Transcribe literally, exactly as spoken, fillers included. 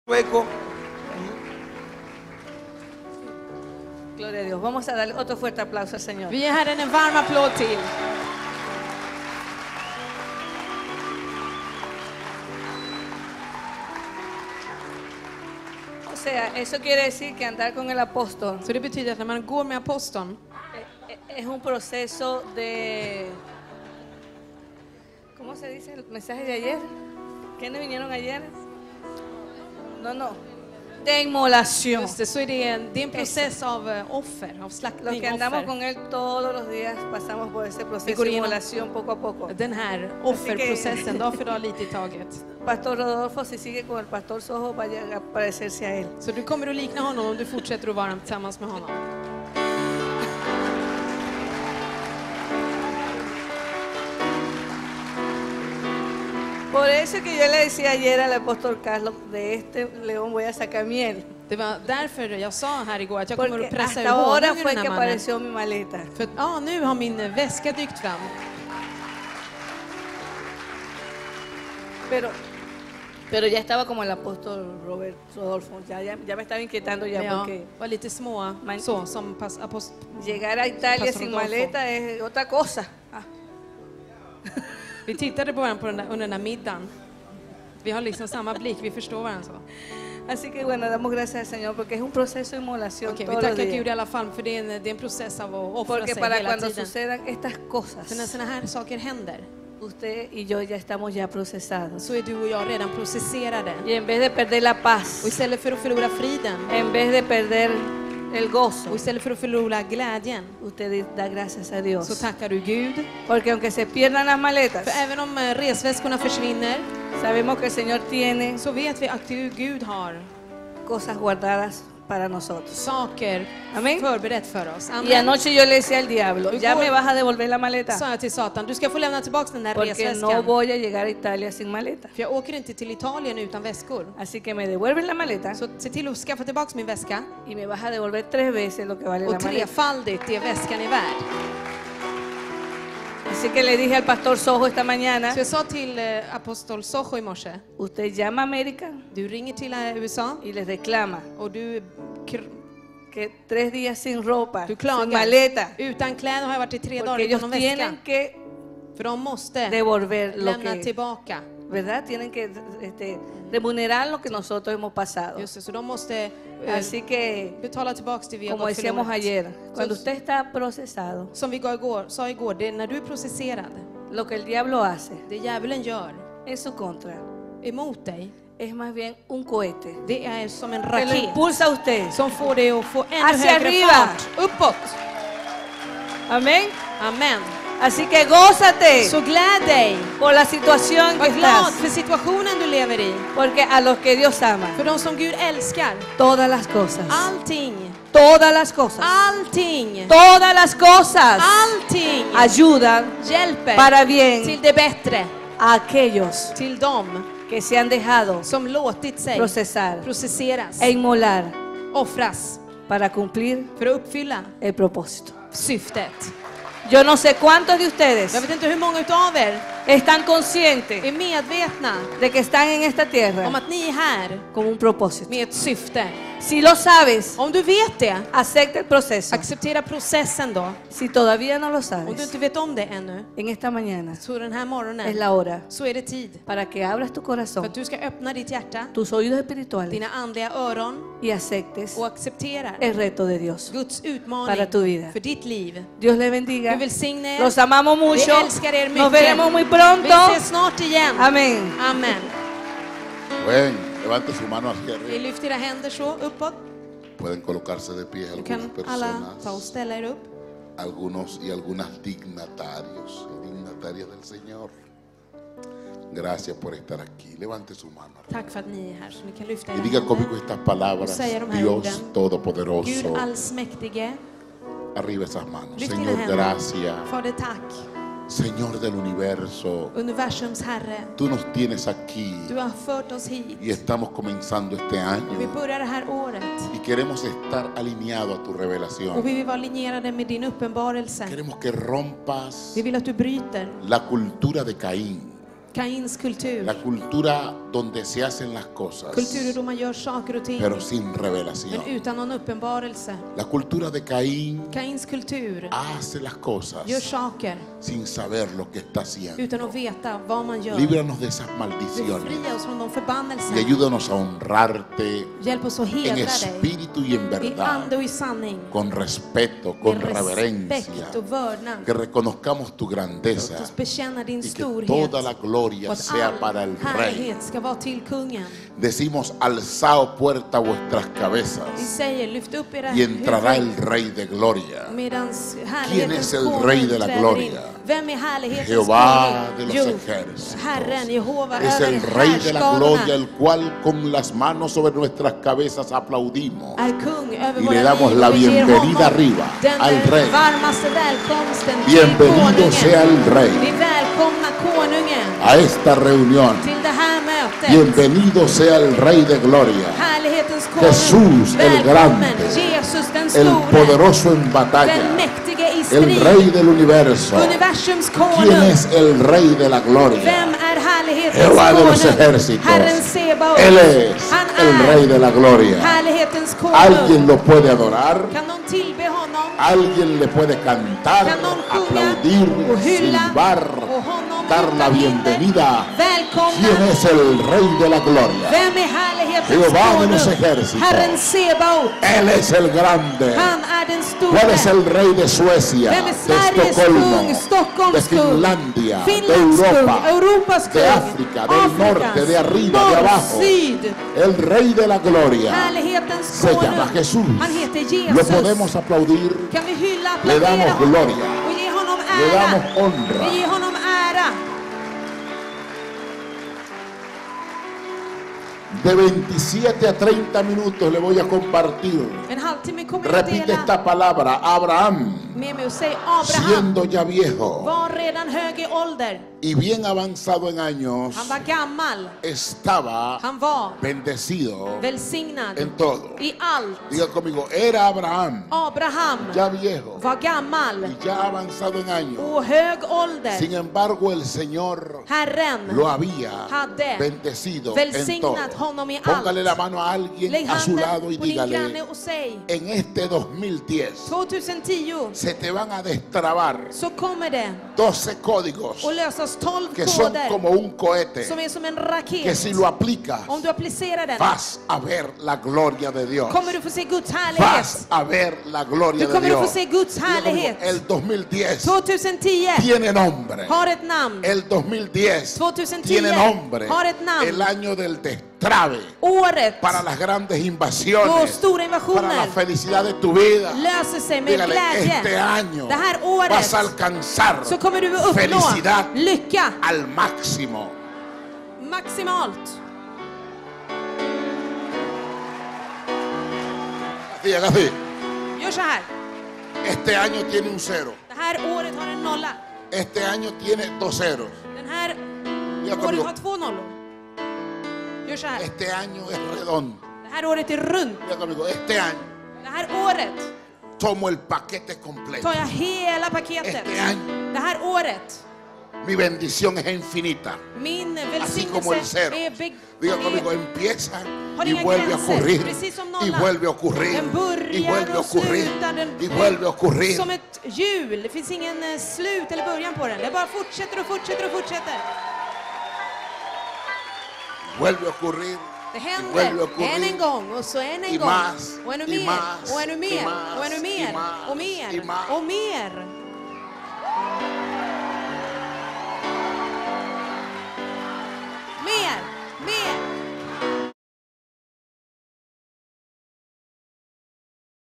Hueco. Gloria a Dios. Vamos a darle otro fuerte aplauso al Señor. Vi ger Herren en varm applåd till. O sea, eso quiere decir que andar con el apóstol Så det betyder att när man går med aposteln eh, eh, es un proceso de... ¿Cómo se dice el mensaje de ayer? ¿Quiénes vinieron ayer? No, no. De inmolación. just det, så är det en, det är en process av eh, offer, av Los slaktning, que andamos offer. con Él todos los días pasamos por ese proceso går de igenom- inmolación poco a poco. Den här offerprocessen, dag för dag, lite i taget. Pastor Rodolfo, si sigue con el pastor Sojo, vaya a parecerse a Él. Så du kommer att likna honom om du fortsätter att vara tillsammans med honom. Por eso que yo le decía ayer al apóstol Carlos, de este león voy a sacar miel. Det var därför jag sa här igår att jag kommer Porque att pressa ur hasta ahora honung ur fue den que här mannen. apareció mi maleta. För att, ja, nu har min eh, väska dykt fram. Pero, pero ya estaba como el apóstol Robert Rodolfo. Ya, ya, ya me estaba inquietando ya Men jag porque var lite små, Man- så som pas, apost, llegar a Italia Pastor sin Rodolfo. maleta es otra cosa. Ah, Vi tittade på varandra på den där, under den där middagen. Vi har liksom samma blick, vi förstår varandra så. Así que bueno, damos gracias al Señor porque es un proceso de inmolación Okej, vi todos los tackar días. Gud i alla fall för det är en, det är en process av att offra Porque sig para hela cuando tiden. sucedan estas cosas, För när sådana här saker händer usted y yo ya estamos ya procesados. så är du och jag redan processerade. Y en vez de perder la paz, Och istället för att förlora friden en vez de perder el gozo, och istället för att förlora glädjen usted da gracias a så Dios. tackar du Gud. Porque aunque se pierdan las maletas, För även om eh, resväskorna försvinner sabemos que el Señor tiene så vet vi att Gud Gud har cosas guardadas para nosotros. saker Amén. förberett för oss. Y Amen. anoche yo le decía al diablo, Y ya por- me vas a devolver la maleta, Sa jag till Satan, du ska få lämna tillbaka den där porque no resväskan. voy a llegar a Italia sin maleta. För jag åker inte till Italien utan väskor. Así que me devuelven la maleta Så se till att skaffa tillbaka min väska. y me vas a devolver tres veces lo que vale la Och maleta. trefaldigt det väskan är värd. Así que le dije al pastor Sojo esta mañana, Så jag sa till eh, apostol Sojo i morse, usted llama a América du ringer till eh, U S A y les reclama och du, kr- que tres días sin ropa, du sin klagar. maleta, Utan kläder har jag varit i tre porque dagar utan ellos någon tienen väska. que För de måste devolver lo lämna que, tillbaka. ¿verdad? Tienen que este, remunerar lo que nosotros hemos pasado. Just det, så de måste eh, Así que, betala tillbaka det vi har como gått decíamos förlorat. ayer, cuando Så- usted está procesado, Som vi gav igår, sa igår, det är när du är processerad, lo que el diablo hace det djävulen gör en su contra emot dig, es más bien un cohete det är som en que lo raket impulsa a usted. som får dig att få ännu Hacia högre arriba. fart, uppåt. Amén. Amen. Así que gózate Så gläd dig, por la situación que var glad estás, för situationen du lever i. porque a los que Dios ama, För de som Gud älskar, todas las cosas, allting, todas las cosas, allting, todas las cosas allting ayudan hjälper para bien till det bättre, a aquellos till dem que se han dejado som låtit sig procesar processeras, e inmolar offras para cumplir för att uppfylla el propósito. syftet. Yo no sé cuántos de ustedes Jag vet inte hur många utav er están conscientes är medvetna de que están en esta om tierra att ni är här con un propósito. med ett syfte. Si lo sabes, Om du vet det, acepta el proceso. acceptera processen då. Si todavía no lo Om du sabes, inte vet om det ännu, en esta mañana så den här es morgonen la hora så är det tid para que abras tu för corazón, att du ska öppna ditt hjärta, tus oídos espirituales dina andliga öron y aceptes och accepterar el reto de Dios Guds para utmaning tu vida. för ditt liv. Dios les bendiga. Gud välsigne er. Los amamos mucho. Vi älskar er mycket. Nos veremos muy Vi pronto. ses snart igen. Amén. Amen. Bueno, levante su mano hacia Vi arriba. lyfter era händer så uppåt. Pueden colocarse de pie Då algunas kan alla ta och personas, ställa er upp. algunos y algunas dignatarios y dignatarias del Señor. Gracias por estar aquí. Levante su mano. Tack för att ni är här så ni kan lyfta Y era diga händer. conmigo estas palabras. Säger de här Dios orden. Gud Todopoderoso. allsmäktige, Arriba esas manos. lyft dina Señor, händer. gracias. Fader, tack. Señor del universo. Universums Herre, Tú nos tienes aquí du har fört oss hit. y estamos comenzando este Vi año. börjar det här året Y queremos estar alineados a tu och revelación. vi vill vara linjerade med din uppenbarelse. Queremos que rompas Vi vill att du bryter la cultura de Caín. Kains kultur. La cultura donde se hacen las cosas, Kulturer då man gör saker och ting pero sin revelación. men utan någon uppenbarelse. La cultura de Caín Kains kultur hace las cosas gör saker sin saber lo que está haciendo. utan att veta vad man gör. Líbranos de esas maldiciones Befria oss från de y förbannelser. ayúdanos a honrarte Hjälp oss att en hedra dig espíritu y en i verdad, ande och i sanning. con respeto, con Med reverencia, respekt och vördnad. que reconozcamos tu grandeza Låt oss bekänna din y que storhet. toda la gloria Och att sea para all el Rey. härlighet ska vara till kungen. Decimos, alzao puerta vuestras Vi cabezas säger, lyft upp era y entrará huvuden el Rey de gloria. medans ¿Quién es härlighetens el konung rey de la träder gloria? in. Vem är härlighetens Jehová de konung? los Jo, ejércitos. Herren Jehova Es över el Rey de la gloria, härskarorna el cual con las manos sobre nuestras cabezas aplaudimos. är kung över Y våra le damos liv la och vi ger bienvenida honom arriba den al Rey. varmaste välkomsten till Bienvenido sea konungen. el Rey Vi välkomnar konungen a esta reunión. till det här mötet. Bienvenido sea el Rey de gloria, Härlighetens konung. Jesús el Välkommen grande, Jesus den el store. poderoso en Den batalla, mäktige i el strid. Rey del universo. Universums ¿Quién konung. es el Rey de la gloria? Vem är härlighetens Jehová de los konung? ejércitos. Herren Sebaot. Él es Han el är Rey de la gloria. härlighetens konung. Alguien lo puede adorar, Kan någon tillbe honom? alguien le puede cantar, Kan någon sjunga aplaudir, och hylla silbar, och honom dar la utan bienvenida. hinder välkomna? ¿Quién es el Rey de la gloria? Vem är härlighetens Jehová de los konung? ejércitos. Herren Sebaot. Él es el grande. Han är den ¿Cuál es store. el rey de Suecia, Vem är de Sveriges Estocolmo, kung, Stockholms de kung, Finlandia, de Finlands kung, Europa, Europas kung, de África, del Afrikas, norte, de arriba, de norr, abajo? syd? El rey de la gloria Härlighetens se llama konung. Jesús. Han heter Lo Jesus. podemos aplaudir, Kan vi hylla, le applaudera damos honom gloria, och ge honom le ära? damos honra. Vi ger honom ära. De veintisiete a treinta minutos le voy a compartir. En halvtimme kommer jag Repite dela esta palabra, Abraham, med mig och säga Abraham siendo ya viejo var redan hög i ålder. y bien avanzado en años, Han var gammal. estaba Han var bendecido välsignad en todo. i allt. Diga conmigo, era Abraham Abraham ya viejo var gammal y ya avanzado en años. och hög ålder. Sin embargo, el Señor Herren lo había hade bendecido en välsignat todo. honom i Póngale la allt. mano a alguien Lägg a su lado y handen på din granne dígale, och säg en este dos mil diez tjugohundratio se te van a destrabar så kommer det doce códigos att lösas tolv que son koder como un cohete, som är som en que raket. si lo aplicas Om du applicerar den vas a ver la gloria de Dios. kommer du få se Guds härlighet. Vas a ver la gloria Du de kommer att få Dios. se Guds Diga conmigo, härlighet. el dos mil diez tjugohundratio tiene nombre. har ett namn. El dos mil diez tjugohundratio tiene nombre. har ett namn. El año del destrave Året para las grandes då invasiones, stora para la invasioner felicidad de tu vida. löser sig med Dígale, glädje. este año Det här året vas a alcanzar så kommer du att uppnå felicidad lycka al máximo. maximalt. Así, haga así. Gör så här. Este año tiene un cero. Det här året har en nolla. Este año tiene dos ceros. Den här Diga året conmigo, har två nollor. Gör så här. este año es redondo. Det här året är runt. Diga conmigo, este año Det här året tomo el paquete completo. tar jag hela paketet. Este año Det här året, mi bendición es infinita. min Así como el välsignelse cero. är big. Diga conmigo, empieza Har y inga vuelve a gränser, ocurrir. precis som Y nollan. vuelve a ocurrir. Den Y börjar vuelve a och ocurrir. slutar. Den Y vuelve a ocurrir. som ett hjul. Det finns ingen eh, slut eller början på den. Det bara fortsätter och fortsätter och fortsätter. Vuelve a ocurrir. Det Y vuelve a händer ocurrir. än en gång och så än en Y gång. más, Och ännu y mer más, och ännu y mer más, och ännu y mer más, och y mer más. och mer.